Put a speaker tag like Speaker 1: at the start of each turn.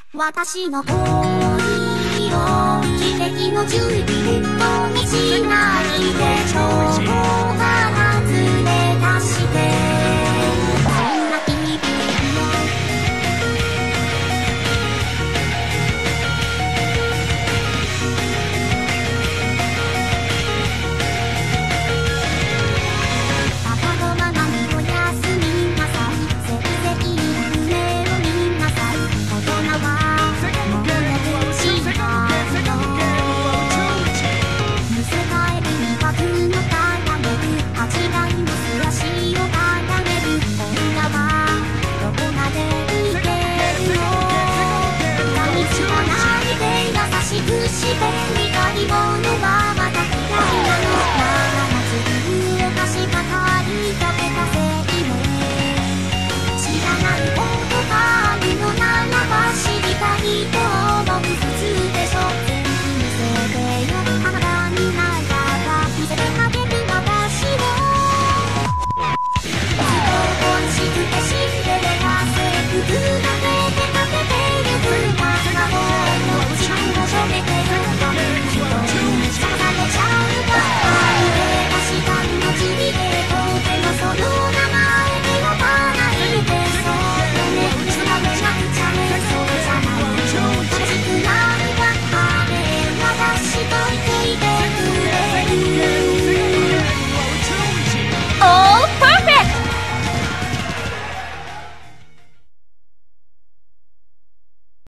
Speaker 1: 私の恋を奇跡の10ビレットにしないでちょっとからずれ出してこんな日々パパのママにおやすみなさいせいぜい夢を見なさい大人はしてみたいものは